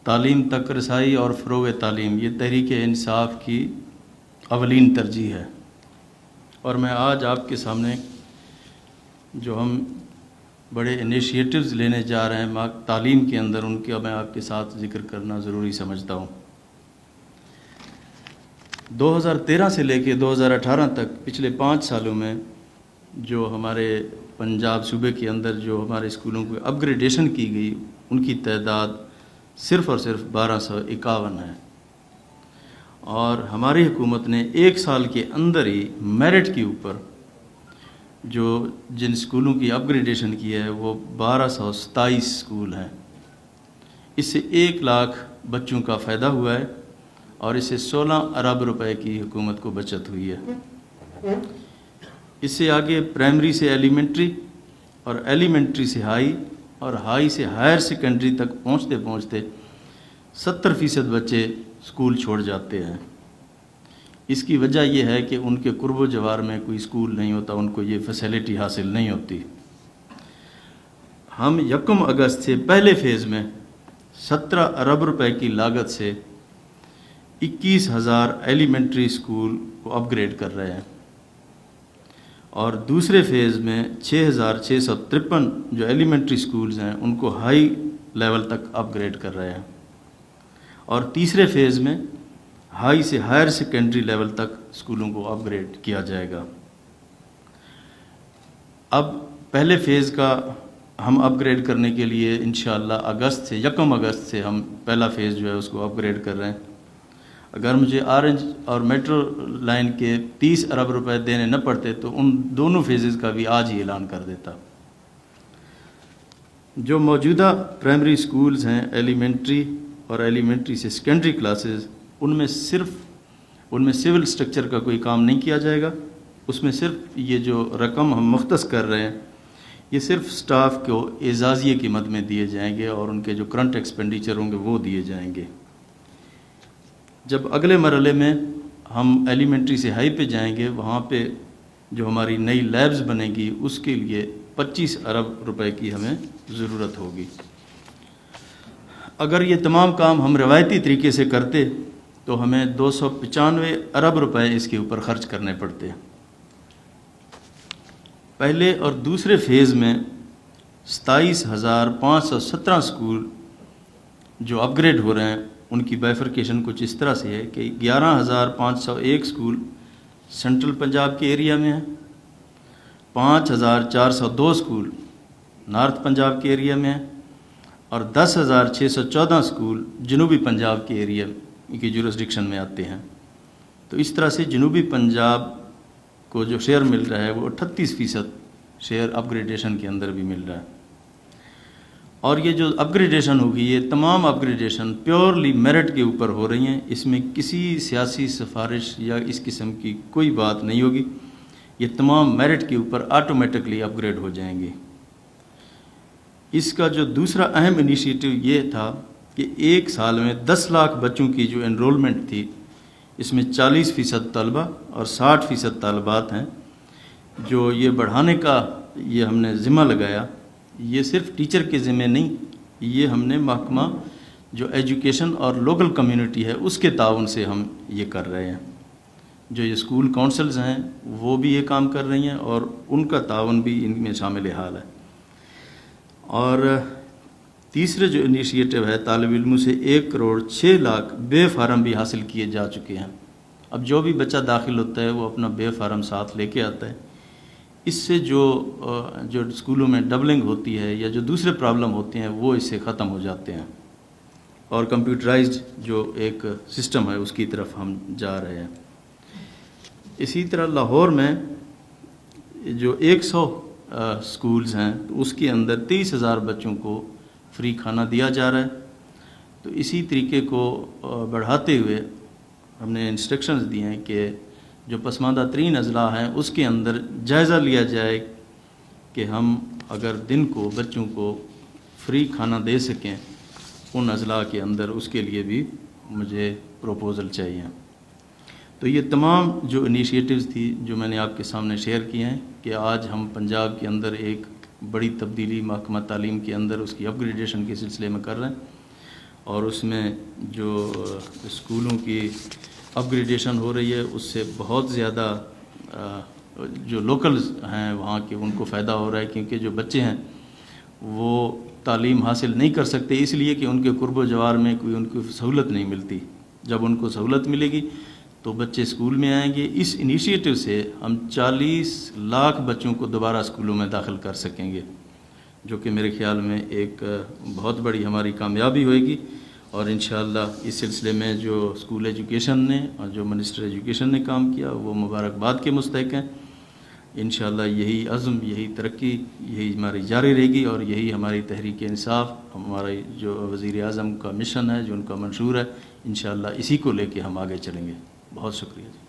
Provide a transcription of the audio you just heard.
تعلیم تک رسائی اور فروغ تعلیم یہ تحریک انصاف کی اولین ترجیح ہے، اور میں آج آپ کے سامنے جو ہم بڑے انیشیٹوز لینے جا رہے ہیں تعلیم کے اندر، ان کا میں آپ کے ساتھ ذکر کرنا ضروری سمجھتا ہوں۔ 2013 سے لے کے 2018 تک پچھلے 5 سالوں میں جو ہمارے پنجاب صوبے کے اندر جو ہمارے اسکولوں کو اپ گریڈیشن کی گئی، ان کی تعداد صرف اور صرف 1251 ہے، اور ہماری حکومت نے 1 سال کے اندر ہی میرٹ کے اوپر جو جن اسکولوں کی اپ گریڈیشن کی ہے وہ 1227 اسکول ہیں۔ اس سے 1 لاکھ بچوں کا فائدہ ہوا ہے، اور اس سے 16 ارب روپے کی حکومت کو بچت ہوئی ہے۔ اس سے آگے پرائمری سے ایلیمنٹری، اور ایلیمنٹری سے ہائی، اور ہائی سے ہائر سیکنڈری تک پہنچتے پہنچتے 70% بچے اسکول چھوڑ جاتے ہیں۔ اس کی وجہ یہ ہے کہ ان کے قرب و جوار میں کوئی اسکول نہیں ہوتا، ان کو یہ فیسلٹی حاصل نہیں ہوتی۔ ہم 1 اگست سے پہلے فیز میں 17 ارب روپے کی لاگت سے 21,000 ایلیمنٹری اسکول کو اپ گریڈ کر رہے ہیں، اور دوسرے فیز میں 6,653 جو ایلیمنٹری اسکولز ہیں ان کو ہائی لیول تک اپ گریڈ کر رہے ہیں، اور تیسرے فیز میں ہائی سے ہائر سیکنڈری لیول تک اسکولوں کو اپ گریڈ کیا جائے گا۔ اب پہلے فیز کا ہم اپ گریڈ کرنے کے لیے انشاءاللہ 1 اگست سے ہم پہلا فیز جو ہے اس کو اپ گریڈ کر رہے ہیں۔ اگر مجھے آرنج اور میٹرو لائن کے 30 ارب روپے دینے نہ پڑتے تو ان دونوں فیزز کا بھی آج ہی اعلان کر دیتا۔ جو موجودہ پرائمری اسکولز ہیں، ایلیمنٹری اور ایلیمنٹری سے سیکنڈری کلاسز، ان میں سول سٹرکچر کا کوئی کام نہیں کیا جائے گا۔ اس میں صرف یہ جو رقم ہم مختص کر رہے ہیں یہ صرف سٹاف کو اعزازیے کی مد میں دیے جائیں گے، اور ان کے جو کرنٹ ایکسپینڈیچر ہوں گے وہ دیے جائیں گے۔ جب اگلے مرحلے میں ہم ایلیمنٹری سے ہائی پہ جائیں گے، وہاں پہ جو ہماری نئی لیبز بنے گی اس کے لیے 25 ارب روپے کی ہمیں ضرورت ہوگی۔ اگر یہ تمام کام ہم روایتی طریقے سے کرتے تو ہمیں 295 ارب روپے اس کے اوپر خرچ کرنے پڑتے۔ پہلے اور دوسرے فیز میں 27,517 اسکول جو اپ گریڈ ہو رہے ہیں ان کی بائفرکیشن کچھ اس طرح سے ہے کہ 11,501 اسکول سینٹرل پنجاب کے ایریا میں ہیں، 5,402 اسکول نارتھ پنجاب کے ایریا میں ہیں، اور 10,614 اسکول جنوبی پنجاب کے ایریا کی جورسڈکشن میں آتے ہیں۔ تو اس طرح سے جنوبی پنجاب کو جو شیئر مل رہا ہے وہ 38% شیئر اپ گریڈیشن کے اندر بھی مل رہا ہے۔ اور یہ جو اپ گریڈیشن ہوگی یہ تمام اپ گریڈیشن پیورلی میرٹ کے اوپر ہو رہی ہیں، اس میں کسی سیاسی سفارش یا اس قسم کی کوئی بات نہیں ہوگی، یہ تمام میرٹ کے اوپر آٹومیٹکلی اپ گریڈ ہو جائیں گی۔ اس کا جو دوسرا اہم انیشیٹو یہ تھا کہ 1 سال میں 10 لاکھ بچوں کی جو انرولمنٹ تھی، اس میں 40% طلبہ اور 60% طالبات ہیں، جو یہ بڑھانے کا یہ ہم نے ذمہ لگایا۔ یہ صرف ٹیچر کے ذمہ نہیں، یہ ہم نے محکمہ جو ایجوکیشن اور لوکل کمیونٹی ہے اس کے تعاون سے ہم یہ کر رہے ہیں۔ جو یہ اسکول کونسلز ہیں وہ بھی یہ کام کر رہی ہیں، اور ان کا تعاون بھی ان میں شامل حال ہے۔ اور تیسرے جو انیشیٹو ہے، طالب علموں سے 1 کروڑ 6 لاکھ بے فارم بھی حاصل کیے جا چکے ہیں۔ اب جو بھی بچہ داخل ہوتا ہے وہ اپنا بے فارم ساتھ لے کے آتا ہے۔ اس سے جو اسکولوں میں ڈبلنگ ہوتی ہے یا جو دوسرے پرابلم ہوتے ہیں وہ اس سے ختم ہو جاتے ہیں، اور کمپیوٹرائزڈ جو ایک سسٹم ہے اس کی طرف ہم جا رہے ہیں۔ اسی طرح لاہور میں جو 100 اسکولز ہیں تو اس کے اندر 23,000 بچوں کو فری کھانا دیا جا رہا ہے۔ تو اسی طریقے کو بڑھاتے ہوئے ہم نے انسٹرکشنز دی ہیں کہ جو پسماندہ ترین اضلاع ہیں اس کے اندر جائزہ لیا جائے کہ ہم اگر دن کو بچوں کو فری کھانا دے سکیں ان اضلاع کے اندر، اس کے لیے بھی مجھے پروپوزل چاہیے۔ تو یہ تمام جو انیشیٹوز تھی جو میں نے آپ کے سامنے شیئر کیے ہیں کہ آج ہم پنجاب کے اندر ایک بڑی تبدیلی محکمہ تعلیم کے اندر اس کی اپ گریڈیشن کے سلسلے میں کر رہے ہیں، اور اس میں جو اسکولوں کی اپ گریڈیشن ہو رہی ہے اس سے بہت زیادہ جو لوکلز ہیں وہاں کے ان کو فائدہ ہو رہا ہے، کیونکہ جو بچے ہیں وہ تعلیم حاصل نہیں کر سکتے اس لیے کہ ان کے قرب و جوار میں کوئی ان کو سہولت نہیں ملتی۔ جب ان کو سہولت ملے گی تو بچے اسکول میں آئیں گے۔ اس انیشیٹو سے ہم 40 لاکھ بچوں کو دوبارہ اسکولوں میں داخل کر سکیں گے، جو کہ میرے خیال میں ایک بہت بڑی ہماری کامیابی ہوئے گی، اور انشاءاللہ اس سلسلے میں جو اسکول ایجوکیشن نے اور جو منسٹر ایجوکیشن نے کام کیا وہ مبارکباد کے مستحق ہیں۔ انشاءاللہ یہی عزم، یہی ترقی، یہی ہماری جاری رہے گی، اور یہی ہماری تحریک انصاف، ہمارے جو وزیر اعظم کا مشن ہے، جو ان کا منشور ہے، انشاءاللہ اسی کو لے کے ہم آگے چلیں گے۔ بہت شکریہ جی۔